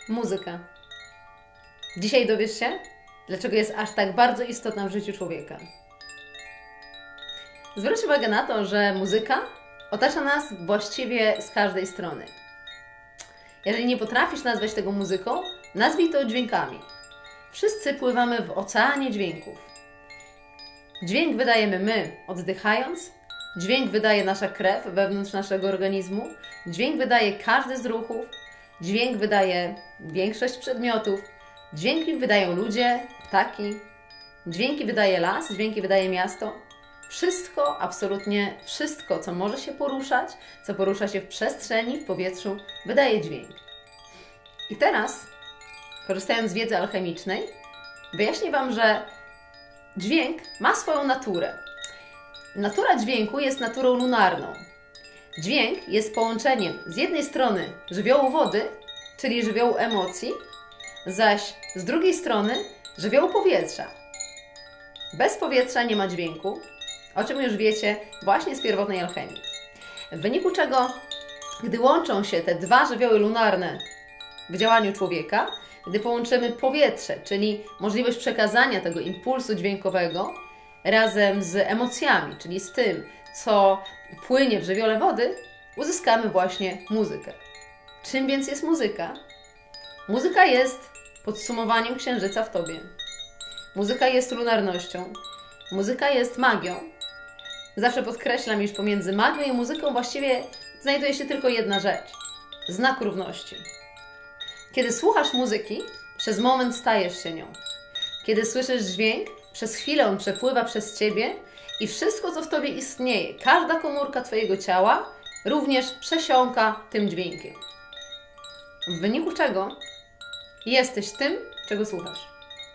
Muzyka. Dzisiaj dowiesz się, dlaczego jest aż tak bardzo istotna w życiu człowieka. Zwróć uwagę na to, że muzyka otacza nas właściwie z każdej strony. Jeżeli nie potrafisz nazwać tego muzyką, nazwij to dźwiękami. Wszyscy pływamy w oceanie dźwięków. Dźwięk wydajemy my, oddychając. Dźwięk wydaje nasza krew wewnątrz naszego organizmu. Dźwięk wydaje każdy z ruchów. Dźwięk wydaje większość przedmiotów. Dźwięki wydają ludzie, ptaki. Dźwięki wydaje las, dźwięki wydaje miasto. Wszystko, absolutnie wszystko, co może się poruszać, co porusza się w przestrzeni, w powietrzu, wydaje dźwięk. I teraz, korzystając z wiedzy alchemicznej, wyjaśnię Wam, że dźwięk ma swoją naturę. Natura dźwięku jest naturą lunarną. Dźwięk jest połączeniem z jednej strony żywiołu wody, czyli żywiołu emocji, zaś z drugiej strony żywiołu powietrza. Bez powietrza nie ma dźwięku, o czym już wiecie właśnie z pierwotnej alchemii. W wyniku czego, gdy łączą się te dwa żywioły lunarne w działaniu człowieka, gdy połączymy powietrze, czyli możliwość przekazania tego impulsu dźwiękowego razem z emocjami, czyli z tym, co płynie w żywiole wody, uzyskamy właśnie muzykę. Czym więc jest muzyka? Muzyka jest podsumowaniem księżyca w Tobie. Muzyka jest lunarnością. Muzyka jest magią. Zawsze podkreślam, iż pomiędzy magią i muzyką właściwie znajduje się tylko jedna rzecz. Znak równości. Kiedy słuchasz muzyki, przez moment stajesz się nią. Kiedy słyszysz dźwięk, przez chwilę on przepływa przez Ciebie i wszystko, co w Tobie istnieje, każda komórka Twojego ciała również przesiąka tym dźwiękiem. W wyniku czego jesteś tym, czego słuchasz.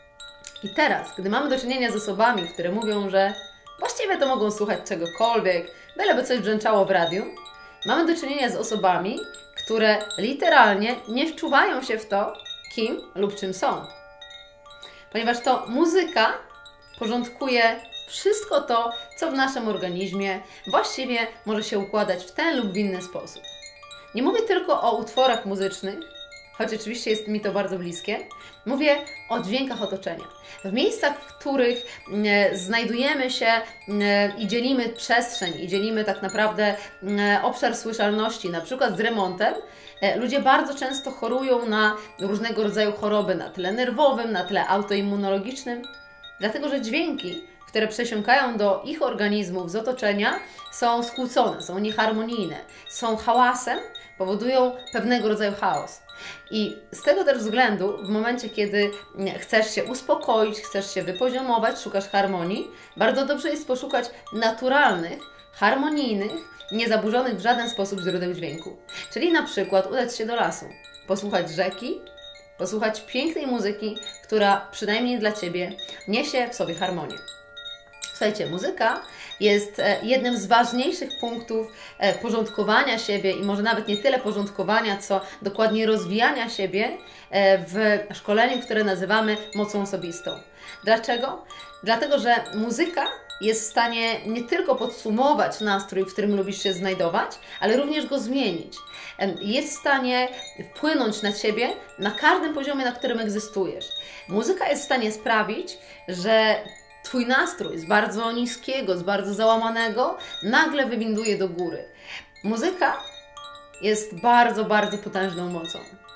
I teraz, gdy mamy do czynienia z osobami, które mówią, że właściwie to mogą słuchać czegokolwiek, byleby coś brzęczało w radiu, mamy do czynienia z osobami, które literalnie nie wczuwają się w to, kim lub czym są. Ponieważ to muzyka porządkuje wszystko to, co w naszym organizmie właściwie może się układać w ten lub w inny sposób. Nie mówię tylko o utworach muzycznych, choć oczywiście jest mi to bardzo bliskie. Mówię o dźwiękach otoczenia. W miejscach, w których znajdujemy się i dzielimy przestrzeń, i dzielimy tak naprawdę obszar słyszalności, na przykład z remontem, ludzie bardzo często chorują na różnego rodzaju choroby na tle nerwowym, na tle autoimmunologicznym, dlatego że dźwięki, które przesiąkają do ich organizmów z otoczenia, są skłócone, są nieharmonijne, są hałasem, powodują pewnego rodzaju chaos. I z tego też względu, w momencie, kiedy chcesz się uspokoić, chcesz się wypoziomować, szukasz harmonii, bardzo dobrze jest poszukać naturalnych, harmonijnych, niezaburzonych w żaden sposób źródeł dźwięku. Czyli na przykład udać się do lasu, posłuchać rzeki, posłuchać pięknej muzyki, która przynajmniej dla Ciebie niesie w sobie harmonię. Słuchajcie, muzyka jest jednym z ważniejszych punktów porządkowania siebie i może nawet nie tyle porządkowania, co dokładnie rozwijania siebie w szkoleniu, które nazywamy mocą osobistą. Dlaczego? Dlatego, że muzyka jest w stanie nie tylko podsumować nastrój, w którym lubisz się znajdować, ale również go zmienić. Jest w stanie wpłynąć na Ciebie na każdym poziomie, na którym egzystujesz. Muzyka jest w stanie sprawić, że Twój nastrój z bardzo niskiego, z bardzo załamanego nagle wywinduje do góry. Muzyka jest bardzo, bardzo potężną mocą.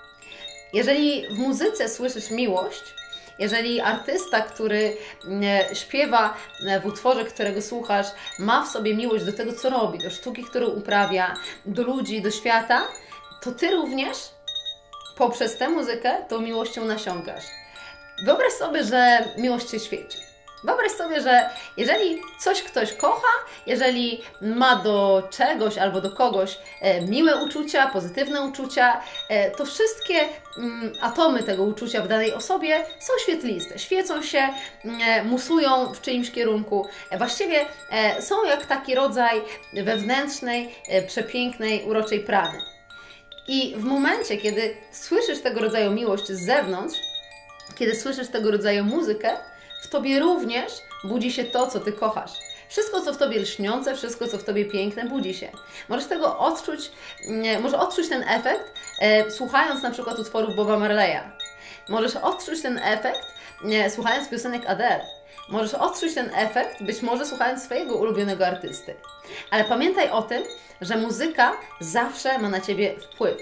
Jeżeli w muzyce słyszysz miłość, jeżeli artysta, który śpiewa w utworze, którego słuchasz, ma w sobie miłość do tego, co robi, do sztuki, którą uprawia, do ludzi, do świata, to Ty również poprzez tę muzykę tą miłością nasiąkasz. Wyobraź sobie, że miłość Cię świeci. Wyobraź sobie, że jeżeli coś ktoś kocha, jeżeli ma do czegoś albo do kogoś miłe uczucia, pozytywne uczucia, to wszystkie atomy tego uczucia w danej osobie są świetliste, świecą się, musują w czyimś kierunku. Właściwie są jak taki rodzaj wewnętrznej, przepięknej, uroczej prany. I w momencie, kiedy słyszysz tego rodzaju miłość z zewnątrz, kiedy słyszysz tego rodzaju muzykę, w Tobie również budzi się to, co Ty kochasz. Wszystko, co w Tobie lśniące, wszystko, co w Tobie piękne, budzi się. Możesz tego odczuć, może odczuć ten efekt, słuchając na przykład utworów Boba Marleya. Możesz odczuć ten efekt, słuchając piosenek Adele. Możesz odczuć ten efekt, być może słuchając swojego ulubionego artysty. Ale pamiętaj o tym, że muzyka zawsze ma na Ciebie wpływ.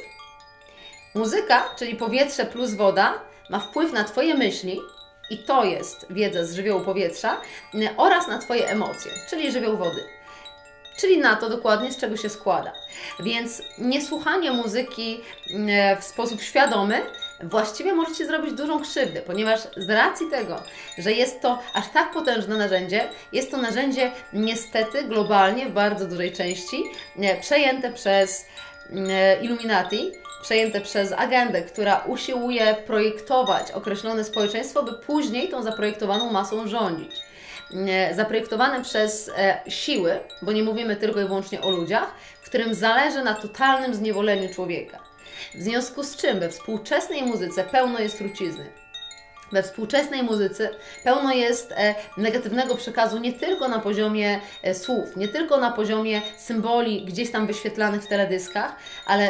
Muzyka, czyli powietrze plus woda, ma wpływ na Twoje myśli, i to jest wiedza z żywiołu powietrza, oraz na Twoje emocje, czyli żywioł wody. Czyli na to dokładnie, z czego się składa. Więc niesłuchanie muzyki w sposób świadomy właściwie może Ci zrobić dużą krzywdę, ponieważ z racji tego, że jest to aż tak potężne narzędzie, jest to narzędzie niestety globalnie w bardzo dużej części przejęte przez Illuminati, przejęte przez agendę, która usiłuje projektować określone społeczeństwo, by później tą zaprojektowaną masą rządzić. Zaprojektowane przez siły, bo nie mówimy tylko i wyłącznie o ludziach, którym zależy na totalnym zniewoleniu człowieka. W związku z czym we współczesnej muzyce pełno jest trucizny. We współczesnej muzyce pełno jest negatywnego przekazu nie tylko na poziomie słów, nie tylko na poziomie symboli gdzieś tam wyświetlanych w teledyskach, ale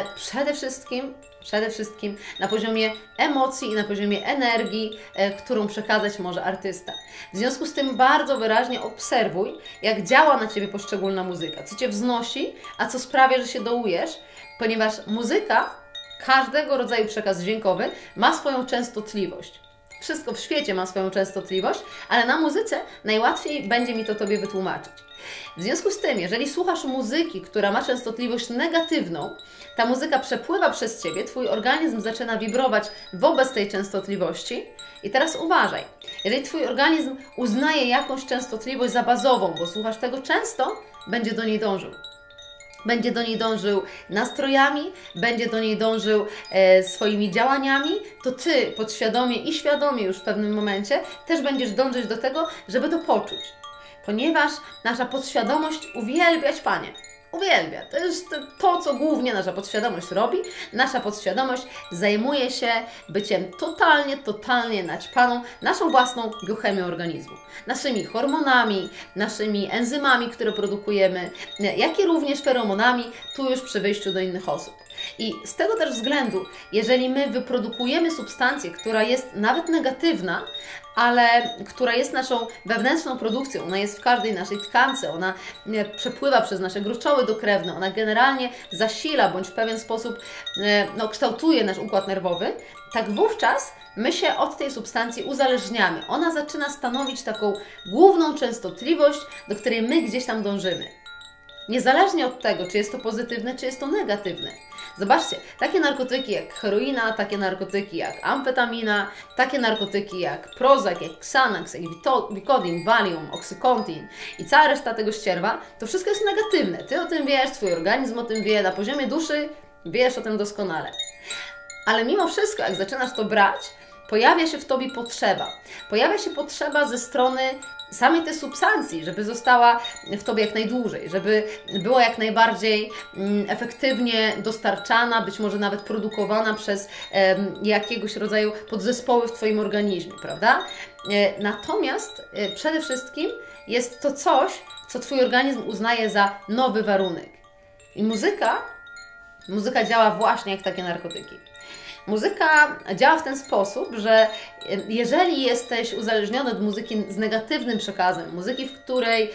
przede wszystkim na poziomie emocji i na poziomie energii, którą przekazać może artysta. W związku z tym bardzo wyraźnie obserwuj, jak działa na Ciebie poszczególna muzyka, co Cię wznosi, a co sprawia, że się dołujesz, ponieważ muzyka, każdego rodzaju przekaz dźwiękowy ma swoją częstotliwość. Wszystko w świecie ma swoją częstotliwość, ale na muzyce najłatwiej będzie mi to Tobie wytłumaczyć. W związku z tym, jeżeli słuchasz muzyki, która ma częstotliwość negatywną, ta muzyka przepływa przez Ciebie, Twój organizm zaczyna wibrować wobec tej częstotliwości. I teraz uważaj, jeżeli Twój organizm uznaje jakąś częstotliwość za bazową, bo słuchasz tego często, będzie do niej dążył. Będzie do niej dążył nastrojami, będzie do niej dążył swoimi działaniami, to Ty podświadomie i świadomie już w pewnym momencie też będziesz dążyć do tego, żeby to poczuć. Ponieważ nasza podświadomość uwielbia ćpanie. Uwielbia. To jest to, co głównie nasza podświadomość robi. Nasza podświadomość zajmuje się byciem totalnie naćpaną naszą własną biochemią organizmu. Naszymi hormonami, naszymi enzymami, które produkujemy, jak i również feromonami, tu już przy wyjściu do innych osób. I z tego też względu, jeżeli my wyprodukujemy substancję, która jest nawet negatywna, ale która jest naszą wewnętrzną produkcją, ona jest w każdej naszej tkance, ona przepływa przez nasze gruczoły dokrewne, ona generalnie zasila bądź w pewien sposób kształtuje nasz układ nerwowy, tak wówczas my się od tej substancji uzależniamy. Ona zaczyna stanowić taką główną częstotliwość, do której my gdzieś tam dążymy. Niezależnie od tego, czy jest to pozytywne, czy jest to negatywne. Zobaczcie, takie narkotyki jak heroina, takie narkotyki jak amfetamina, takie narkotyki jak Prozac, jak Xanax, jak Vicodin, Valium, Oxycontin i cała reszta tego ścierwa, to wszystko jest negatywne. Ty o tym wiesz, Twój organizm o tym wie, na poziomie duszy wiesz o tym doskonale. Ale mimo wszystko, jak zaczynasz to brać, pojawia się w Tobie potrzeba. Pojawia się potrzeba ze strony samej tej substancji, żeby została w Tobie jak najdłużej, żeby była jak najbardziej efektywnie dostarczana, być może nawet produkowana przez jakiegoś rodzaju podzespoły w Twoim organizmie, prawda? Natomiast przede wszystkim jest to coś, co Twój organizm uznaje za nowy warunek. I muzyka działa właśnie jak takie narkotyki. Muzyka działa w ten sposób, że jeżeli jesteś uzależniony od muzyki z negatywnym przekazem, muzyki, w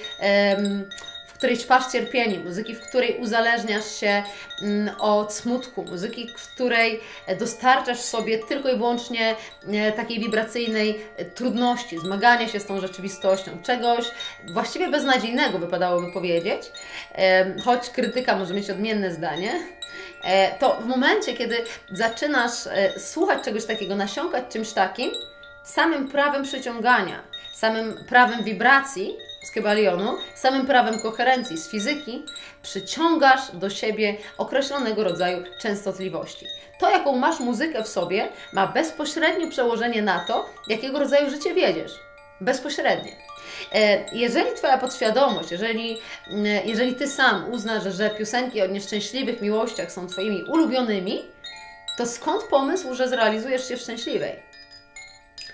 której ćpasz cierpienie, muzyki, w której uzależniasz się od smutku, muzyki, w której dostarczasz sobie tylko i wyłącznie takiej wibracyjnej trudności, zmagania się z tą rzeczywistością, czegoś właściwie beznadziejnego wypadałoby powiedzieć, choć krytyka może mieć odmienne zdanie, to w momencie, kiedy zaczynasz słuchać czegoś takiego, nasiąkać czymś takim, samym prawem przyciągania, samym prawem wibracji z Kybalionu, samym prawem koherencji z fizyki, przyciągasz do siebie określonego rodzaju częstotliwości. To, jaką masz muzykę w sobie, ma bezpośrednie przełożenie na to, jakiego rodzaju życie wiedziesz. Bezpośrednie. Jeżeli Twoja podświadomość, jeżeli Ty sam uznasz, że piosenki o nieszczęśliwych miłościach są Twoimi ulubionymi, to skąd pomysł, że zrealizujesz się w szczęśliwej?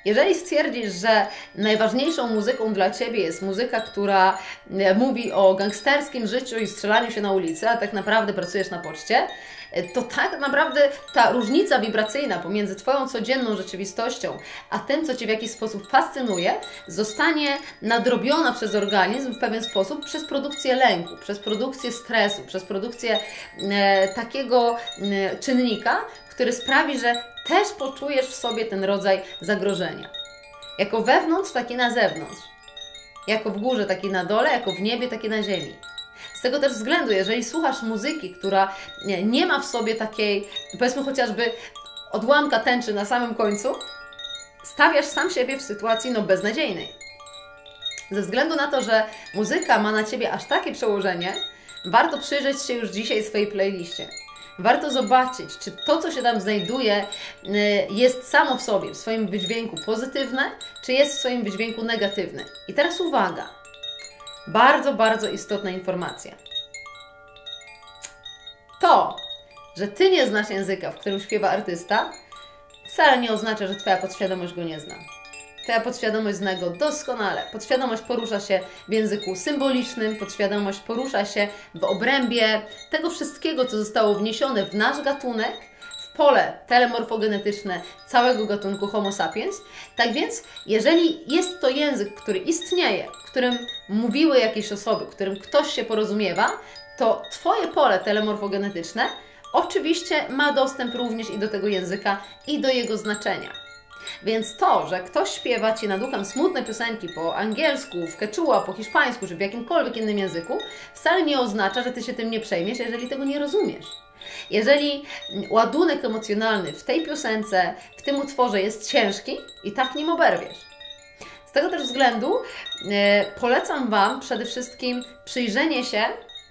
Jeżeli stwierdzisz, że najważniejszą muzyką dla Ciebie jest muzyka, która mówi o gangsterskim życiu i strzelaniu się na ulicy, a tak naprawdę pracujesz na poczcie, to tak naprawdę ta różnica wibracyjna pomiędzy Twoją codzienną rzeczywistością, a tym, co Cię w jakiś sposób fascynuje, zostanie nadrobiona przez organizm w pewien sposób przez produkcję lęku, przez produkcję stresu, przez produkcję takiego czynnika, który sprawi, że też poczujesz w sobie ten rodzaj zagrożenia. Jako wewnątrz, taki na zewnątrz. Jako w górze, taki na dole, jako w niebie, taki na ziemi. Z tego też względu, jeżeli słuchasz muzyki, która nie ma w sobie takiej, powiedzmy chociażby odłamka tęczy na samym końcu, stawiasz sam siebie w sytuacji beznadziejnej. Ze względu na to, że muzyka ma na Ciebie aż takie przełożenie, warto przyjrzeć się już dzisiaj swojej playliście. Warto zobaczyć, czy to, co się tam znajduje, jest samo w sobie, w swoim wydźwięku pozytywne, czy jest w swoim wydźwięku negatywne. I teraz uwaga. Bardzo, bardzo istotna informacja. To, że Ty nie znasz języka, w którym śpiewa artysta, wcale nie oznacza, że Twoja podświadomość go nie zna. Twoja podświadomość zna go doskonale. Podświadomość porusza się w języku symbolicznym, podświadomość porusza się w obrębie tego wszystkiego, co zostało wniesione w nasz gatunek, w pole telemorfogenetyczne całego gatunku Homo sapiens. Tak więc, jeżeli jest to język, który istnieje, w którym mówiły jakieś osoby, w którym ktoś się porozumiewa, to Twoje pole telemorfogenetyczne oczywiście ma dostęp również i do tego języka, i do jego znaczenia. Więc to, że ktoś śpiewa Ci nad uchem smutne piosenki po angielsku, w quechua, po hiszpańsku, czy w jakimkolwiek innym języku, wcale nie oznacza, że Ty się tym nie przejmiesz, jeżeli tego nie rozumiesz. Jeżeli ładunek emocjonalny w tej piosence, w tym utworze jest ciężki i tak nim oberwiesz. Z tego też względu polecam Wam przede wszystkim przyjrzenie się,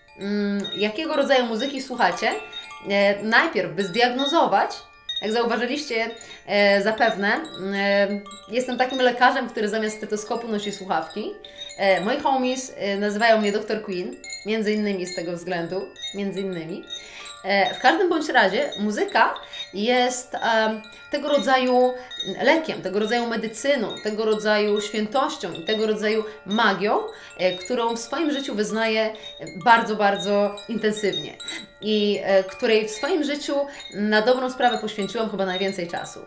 jakiego rodzaju muzyki słuchacie, najpierw by zdiagnozować. Jak zauważyliście zapewne, jestem takim lekarzem, który zamiast stetoskopu nosi słuchawki. Moi homies nazywają mnie Dr. Queen, między innymi z tego względu, między innymi. W każdym bądź razie muzyka jest tego rodzaju lekiem, tego rodzaju medycyną, tego rodzaju świętością i tego rodzaju magią, którą w swoim życiu wyznaję bardzo, bardzo intensywnie i której w swoim życiu na dobrą sprawę poświęciłam chyba najwięcej czasu.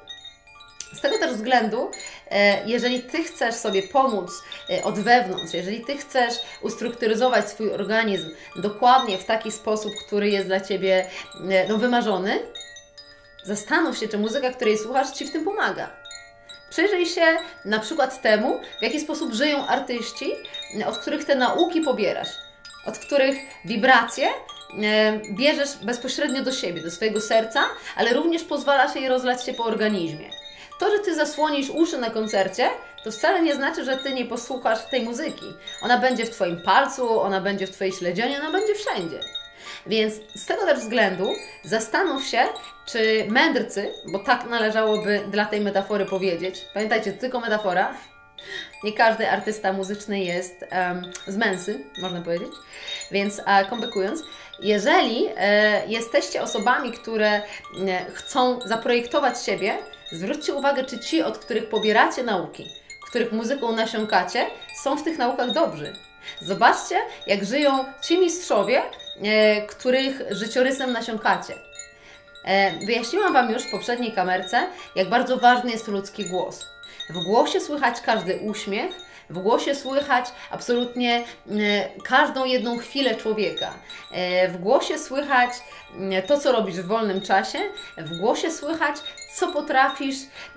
Z tego też względu, jeżeli Ty chcesz sobie pomóc od wewnątrz, jeżeli Ty chcesz ustrukturyzować swój organizm dokładnie w taki sposób, który jest dla Ciebie wymarzony, zastanów się, czy muzyka, której słuchasz, Ci w tym pomaga. Przyjrzyj się na przykład temu, w jaki sposób żyją artyści, od których te nauki pobierasz, od których wibracje bierzesz bezpośrednio do siebie, do swojego serca, ale również pozwalasz jej rozlać się po organizmie. To, że Ty zasłonisz uszy na koncercie, to wcale nie znaczy, że Ty nie posłuchasz tej muzyki. Ona będzie w Twoim palcu, ona będzie w Twojej śledzionie, ona będzie wszędzie. Więc z tego też względu zastanów się, czy mędrcy, bo tak należałoby dla tej metafory powiedzieć, pamiętajcie, to tylko metafora, nie każdy artysta muzyczny jest z męsy, można powiedzieć, więc kombekując, jeżeli jesteście osobami, które chcą zaprojektować siebie, zwróćcie uwagę, czy ci, od których pobieracie nauki, których muzyką nasiąkacie, są w tych naukach dobrzy. Zobaczcie, jak żyją ci mistrzowie, których życiorysem nasiąkacie. Wyjaśniłam Wam już w poprzedniej kamerce, jak bardzo ważny jest ludzki głos. W głosie słychać każdy uśmiech, w głosie słychać absolutnie każdą jedną chwilę człowieka. W głosie słychać to, co robisz w wolnym czasie. W głosie słychać, co potrafisz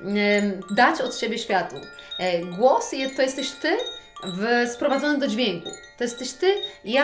dać od siebie światu. Głos to jesteś Ty sprowadzony do dźwięku. To jesteś Ty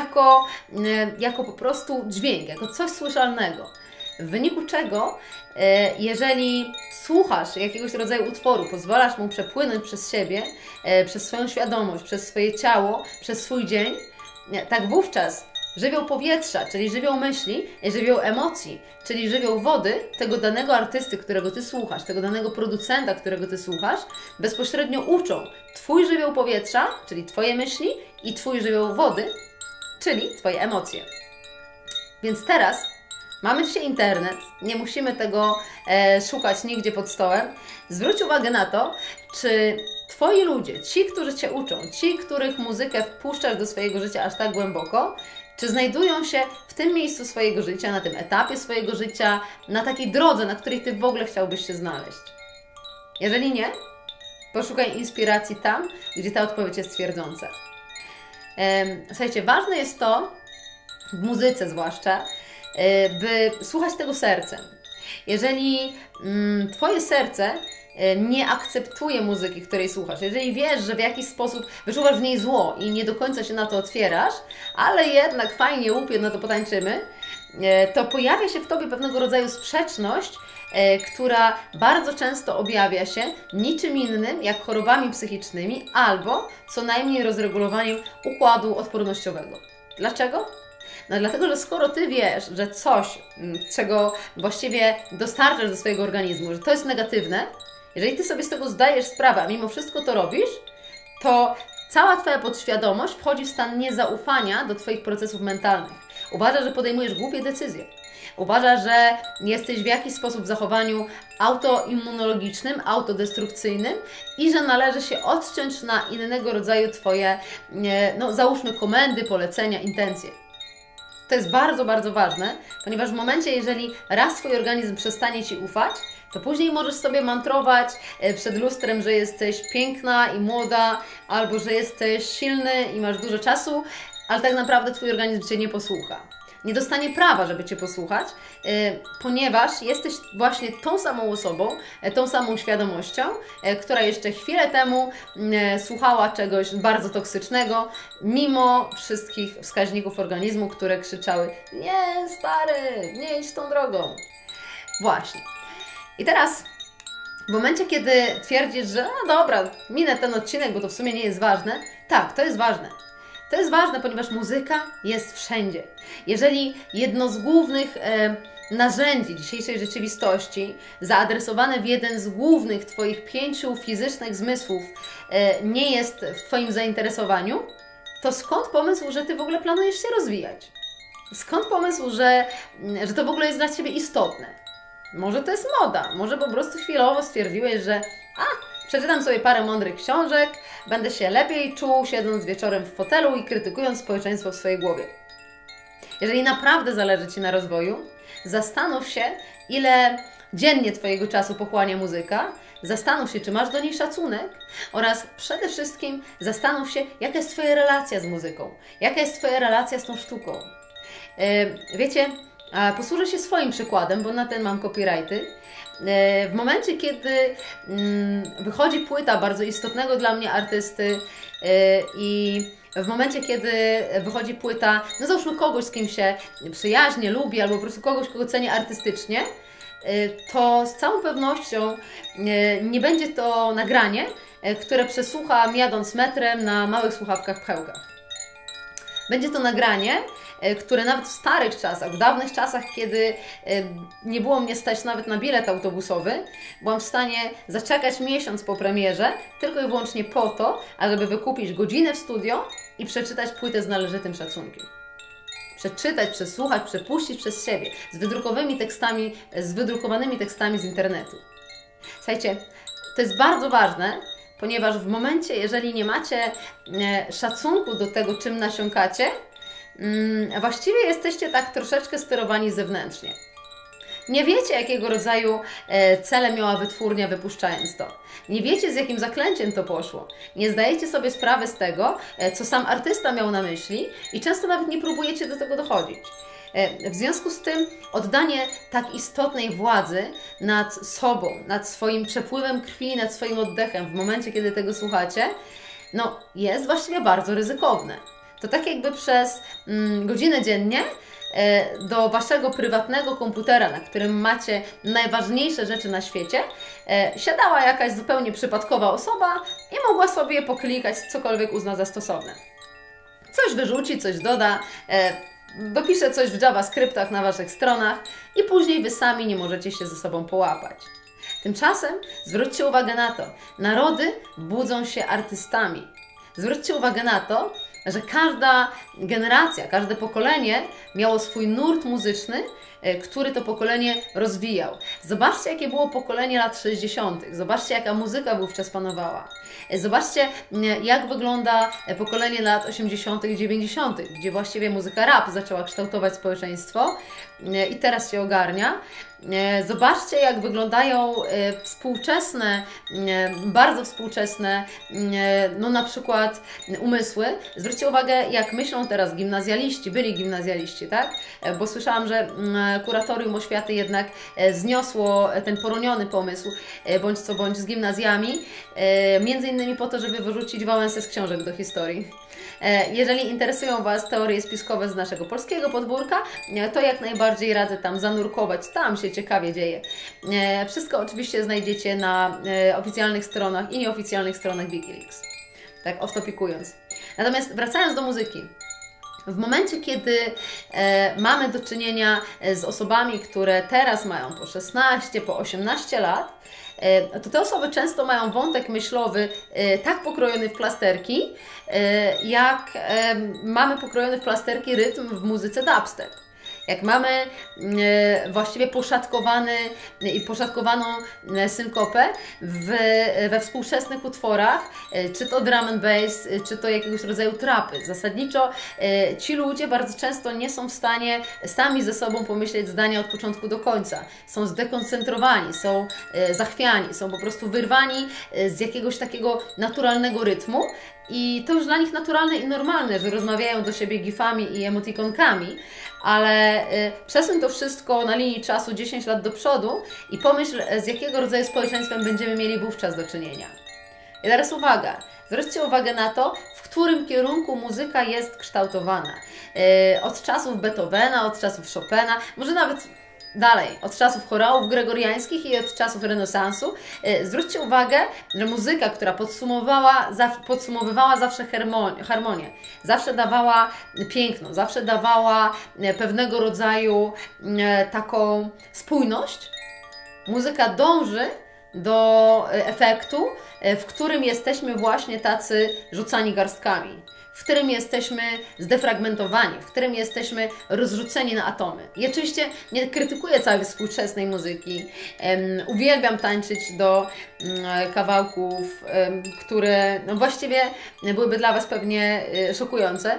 jako po prostu dźwięk, jako coś słyszalnego. W wyniku czego, jeżeli słuchasz jakiegoś rodzaju utworu, pozwalasz mu przepłynąć przez siebie, przez swoją świadomość, przez swoje ciało, przez swój dzień, tak wówczas żywioł powietrza, czyli żywioł myśli, żywioł emocji, czyli żywioł wody tego danego artysty, którego Ty słuchasz, tego danego producenta, którego Ty słuchasz, bezpośrednio uczą Twój żywioł powietrza, czyli Twoje myśli, i Twój żywioł wody, czyli Twoje emocje. Więc teraz Mamy dzisiaj internet, nie musimy tego szukać nigdzie pod stołem. Zwróć uwagę na to, czy Twoi ludzie, ci, którzy Cię uczą, ci, których muzykę wpuszczasz do swojego życia aż tak głęboko, czy znajdują się w tym miejscu swojego życia, na tym etapie swojego życia, na takiej drodze, na której Ty w ogóle chciałbyś się znaleźć. Jeżeli nie, poszukaj inspiracji tam, gdzie ta odpowiedź jest twierdząca. Słuchajcie, ważne jest to, w muzyce zwłaszcza, by słuchać tego sercem. Jeżeli Twoje serce nie akceptuje muzyki, której słuchasz, jeżeli wiesz, że w jakiś sposób wyczuwasz w niej zło i nie do końca się na to otwierasz, ale jednak fajnie łupie, no to potańczymy, to pojawia się w Tobie pewnego rodzaju sprzeczność, która bardzo często objawia się niczym innym jak chorobami psychicznymi albo co najmniej rozregulowaniem układu odpornościowego. Dlaczego? No dlatego, że skoro Ty wiesz, że coś, czego właściwie dostarczasz do swojego organizmu, że to jest negatywne, jeżeli Ty sobie z tego zdajesz sprawę, a mimo wszystko to robisz, to cała Twoja podświadomość wchodzi w stan niezaufania do Twoich procesów mentalnych. Uważa, że podejmujesz głupie decyzje. Uważa, że jesteś w jakiś sposób w zachowaniu autoimmunologicznym, autodestrukcyjnym i że należy się odciąć na innego rodzaju Twoje, no załóżmy, komendy, polecenia, intencje. To jest bardzo, bardzo ważne, ponieważ w momencie, jeżeli raz Twój organizm przestanie Ci ufać, to później możesz sobie mantrować przed lustrem, że jesteś piękna i młoda, albo że jesteś silny i masz dużo czasu, ale tak naprawdę Twój organizm Cię nie posłucha. Nie dostanie prawa, żeby Cię posłuchać, ponieważ jesteś właśnie tą samą osobą, tą samą świadomością, która jeszcze chwilę temu słuchała czegoś bardzo toksycznego, mimo wszystkich wskaźników organizmu, które krzyczały: nie, stary, nie idź tą drogą. Właśnie. I teraz w momencie, kiedy twierdzisz, że no dobra, minę ten odcinek, bo to w sumie nie jest ważne, tak, to jest ważne. To jest ważne, ponieważ muzyka jest wszędzie. Jeżeli jedno z głównych narzędzi dzisiejszej rzeczywistości, zaadresowane w jeden z głównych Twoich 5 fizycznych zmysłów, nie jest w Twoim zainteresowaniu, to skąd pomysł, że Ty w ogóle planujesz się rozwijać? Skąd pomysł, że to w ogóle jest dla Ciebie istotne? Może to jest moda, może po prostu chwilowo stwierdziłeś, że przeczytam sobie parę mądrych książek, będę się lepiej czuł, siedząc wieczorem w fotelu i krytykując społeczeństwo w swojej głowie. Jeżeli naprawdę zależy Ci na rozwoju, zastanów się, ile dziennie Twojego czasu pochłania muzyka, zastanów się, czy masz do niej szacunek oraz przede wszystkim zastanów się, jaka jest Twoja relacja z muzyką, jaka jest Twoja relacja z tą sztuką. Wiecie, posłużę się swoim przykładem, bo na ten mam copyrighty. W momencie, kiedy wychodzi płyta bardzo istotnego dla mnie artysty i w momencie, kiedy wychodzi płyta, no załóżmy kogoś, z kim się przyjaźnię, lubię, albo po prostu kogoś, kogo cenię artystycznie, to z całą pewnością nie będzie to nagranie, które przesłucham jadąc metrem na małych słuchawkach pchełkach. Będzie to nagranie, które nawet w starych czasach, w dawnych czasach, kiedy nie było mnie stać nawet na bilet autobusowy, byłam w stanie zaczekać miesiąc po premierze, tylko i wyłącznie po to, ażeby wykupić godzinę w studio i przeczytać płytę z należytym szacunkiem. Przeczytać, przesłuchać, przepuścić przez siebie z wydrukowanymi tekstami z internetu. Słuchajcie, to jest bardzo ważne, ponieważ w momencie, jeżeli nie macie szacunku do tego, czym nasiąkacie, właściwie jesteście tak troszeczkę sterowani zewnętrznie. Nie wiecie, jakiego rodzaju cele miała wytwórnia, wypuszczając to. Nie wiecie, z jakim zaklęciem to poszło. Nie zdajecie sobie sprawy z tego, co sam artysta miał na myśli i często nawet nie próbujecie do tego dochodzić. W związku z tym oddanie tak istotnej władzy nad sobą, nad swoim przepływem krwi, nad swoim oddechem w momencie, kiedy tego słuchacie, no jest właściwie bardzo ryzykowne. To tak jakby przez godzinę dziennie do Waszego prywatnego komputera, na którym macie najważniejsze rzeczy na świecie, siadała jakaś zupełnie przypadkowa osoba i mogła sobie poklikać cokolwiek uzna za stosowne. Coś wyrzuci, coś doda, dopisze coś w JavaScriptach na Waszych stronach i później Wy sami nie możecie się ze sobą połapać. Tymczasem zwróćcie uwagę na to, narody budzą się artystami. Zwróćcie uwagę na to, że każda generacja, każde pokolenie miało swój nurt muzyczny, który to pokolenie rozwijał. Zobaczcie, jakie było pokolenie lat 60. Zobaczcie, jaka muzyka wówczas panowała. Zobaczcie, jak wygląda pokolenie lat 80., 90., gdzie właściwie muzyka rap zaczęła kształtować społeczeństwo i teraz się ogarnia. Zobaczcie, jak wyglądają współczesne, bardzo współczesne, no na przykład umysły. Zwróćcie uwagę, jak myślą teraz gimnazjaliści, byli gimnazjaliści, tak? Bo słyszałam, że kuratorium oświaty jednak zniosło ten poroniony pomysł, bądź co bądź z gimnazjami, między innymi po to, żeby wyrzucić Wałęsę z książek do historii. Jeżeli interesują Was teorie spiskowe z naszego polskiego podwórka, to jak najbardziej radzę tam zanurkować, tam się ciekawie dzieje. Wszystko oczywiście znajdziecie na oficjalnych stronach i nieoficjalnych stronach Wikileaks. Tak off-topikując. Natomiast wracając do muzyki. W momencie, kiedy mamy do czynienia z osobami, które teraz mają po 16, po 18 lat, to te osoby często mają wątek myślowy tak pokrojony w plasterki, jak mamy pokrojony w plasterki rytm w muzyce dubstep. Jak mamy właściwie poszatkowaną synkopę we współczesnych utworach, czy to drum and bass, czy to jakiegoś rodzaju trapy. Zasadniczo ci ludzie bardzo często nie są w stanie sami ze sobą pomyśleć zdania od początku do końca. Są zdekoncentrowani, są zachwiani, są po prostu wyrwani z jakiegoś takiego naturalnego rytmu. I to już dla nich naturalne i normalne, że rozmawiają do siebie gifami i emotikonkami, ale przesuń to wszystko na linii czasu 10 lat do przodu i pomyśl, z jakiego rodzaju społeczeństwem będziemy mieli wówczas do czynienia. I teraz uwaga, zwróćcie uwagę na to, w którym kierunku muzyka jest kształtowana. Od czasów Beethovena, od czasów Chopina, może nawet dalej, od czasów chorałów gregoriańskich i od czasów renesansu. Zwróćcie uwagę, że muzyka, która podsumowywała zawsze harmonię, zawsze dawała piękno, zawsze dawała pewnego rodzaju taką spójność, muzyka dąży do efektu, w którym jesteśmy właśnie tacy rzucani garstkami, w którym jesteśmy zdefragmentowani, w którym jesteśmy rozrzuceni na atomy. I oczywiście nie krytykuję całej współczesnej muzyki. Uwielbiam tańczyć do kawałków, które no właściwie byłyby dla Was pewnie szokujące.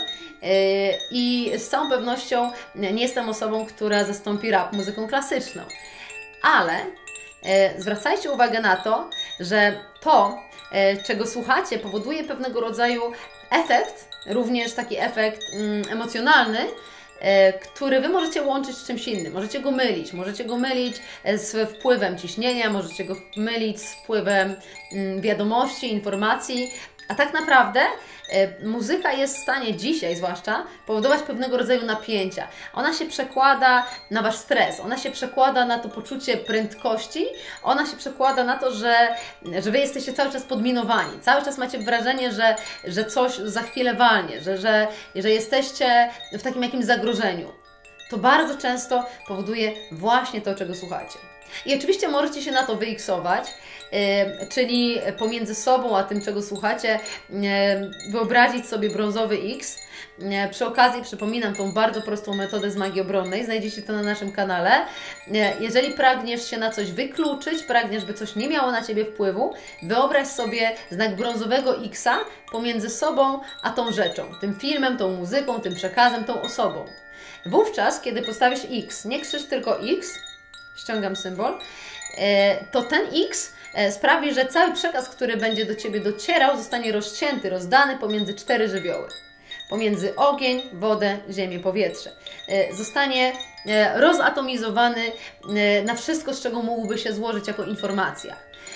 I z całą pewnością nie jestem osobą, która zastąpi rap muzyką klasyczną. Ale zwracajcie uwagę na to, że to, czego słuchacie, powoduje pewnego rodzaju efekt, również taki efekt emocjonalny, który Wy możecie łączyć z czymś innym. Możecie go mylić z wpływem ciśnienia, możecie go mylić z wpływem wiadomości, informacji, a tak naprawdę muzyka jest w stanie dzisiaj zwłaszcza powodować pewnego rodzaju napięcia. Ona się przekłada na Wasz stres, ona się przekłada na to poczucie prędkości, ona się przekłada na to, że Wy jesteście cały czas podminowani, cały czas macie wrażenie, że coś za chwilę walnie, że jesteście w takim jakimś zagrożeniu. To bardzo często powoduje właśnie to, czego słuchacie. I oczywiście możecie się na to wyiksować, czyli pomiędzy sobą a tym, czego słuchacie, wyobrazić sobie brązowy X. Przy okazji przypominam tą bardzo prostą metodę z magii obronnej, znajdziecie to na naszym kanale. Jeżeli pragniesz się na coś wykluczyć, pragniesz, by coś nie miało na Ciebie wpływu, wyobraź sobie znak brązowego X-a pomiędzy sobą a tą rzeczą, tym filmem, tą muzyką, tym przekazem, tą osobą. Wówczas, kiedy postawisz X, nie krzycz tylko X, ściągam symbol, to ten X sprawi, że cały przekaz, który będzie do Ciebie docierał, zostanie rozcięty, rozdany pomiędzy 4 żywioły. Pomiędzy ogień, wodę, ziemię, powietrze. Zostanie rozatomizowany na wszystko, z czego mógłby się złożyć jako informacja.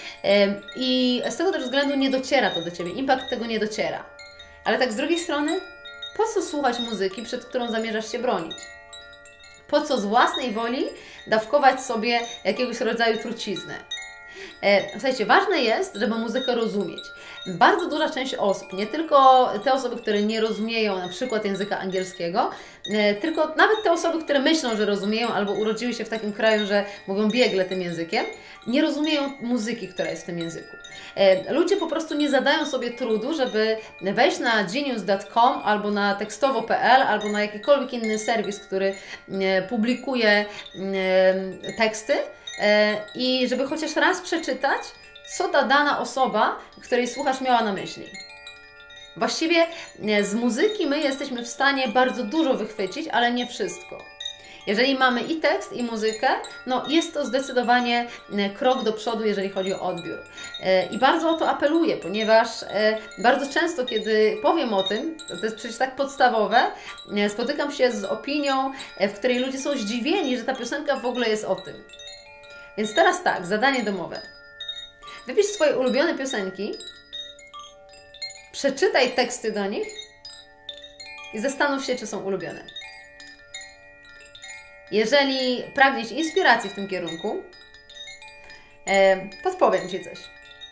I z tego też względu nie dociera to do Ciebie, impact tego nie dociera. Ale tak z drugiej strony, po co słuchać muzyki, przed którą zamierzasz się bronić? Po co z własnej woli dawkować sobie jakiegoś rodzaju truciznę? Słuchajcie, ważne jest, żeby muzykę rozumieć. bardzo duża część osób, nie tylko te osoby, które nie rozumieją na przykład języka angielskiego, tylko nawet te osoby, które myślą, że rozumieją albo urodziły się w takim kraju, że mówią biegle tym językiem, nie rozumieją muzyki, która jest w tym języku. Ludzie po prostu nie zadają sobie trudu, żeby wejść na genius.com albo na tekstowo.pl albo na jakikolwiek inny serwis, który publikuje teksty i żeby chociaż raz przeczytać, co ta dana osoba, której słuchasz, miała na myśli. Właściwie z muzyki my jesteśmy w stanie bardzo dużo wychwycić, ale nie wszystko. Jeżeli mamy i tekst, i muzykę, no jest to zdecydowanie krok do przodu, jeżeli chodzi o odbiór. I bardzo o to apeluję, ponieważ bardzo często, kiedy powiem o tym, to jest przecież tak podstawowe, spotykam się z opinią, w której ludzie są zdziwieni, że ta piosenka w ogóle jest o tym. Więc teraz tak, zadanie domowe. Wypisz swoje ulubione piosenki, przeczytaj teksty do nich i zastanów się, czy są ulubione. Jeżeli pragniesz inspiracji w tym kierunku, podpowiem Ci coś.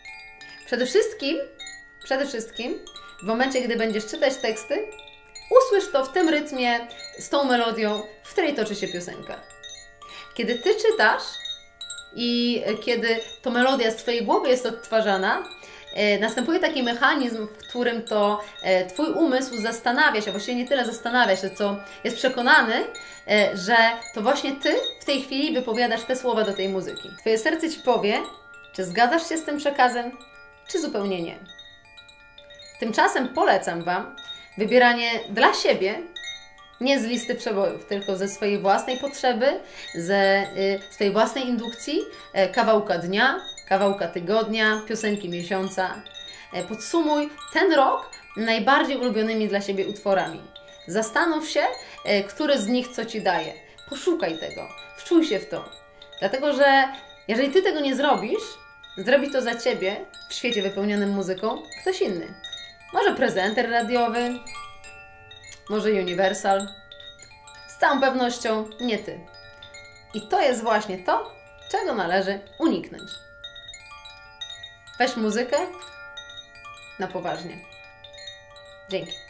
Przede wszystkim, w momencie, gdy będziesz czytać teksty, usłysz to w tym rytmie, z tą melodią, w której toczy się piosenka. Kiedy Ty czytasz i kiedy to melodia z Twojej głowy jest odtwarzana, następuje taki mechanizm, w którym to Twój umysł zastanawia się, właściwie nie tyle zastanawia się, co jest przekonany, że to właśnie Ty w tej chwili wypowiadasz te słowa do tej muzyki. Twoje serce Ci powie, czy zgadzasz się z tym przekazem, czy zupełnie nie. Tymczasem polecam Wam wybieranie dla siebie, nie z listy przebojów, tylko ze swojej własnej potrzeby, ze swojej własnej indukcji, kawałka dnia, kawałka tygodnia, piosenki miesiąca. Podsumuj ten rok najbardziej ulubionymi dla siebie utworami. Zastanów się, który z nich co Ci daje. Poszukaj tego, wczuj się w to. Dlatego, że jeżeli Ty tego nie zrobisz, zrobi to za Ciebie w świecie wypełnionym muzyką ktoś inny. Może prezenter radiowy, może Universal. Z całą pewnością nie Ty. I to jest właśnie to, czego należy uniknąć. Weź muzykę na poważnie. Dzięki.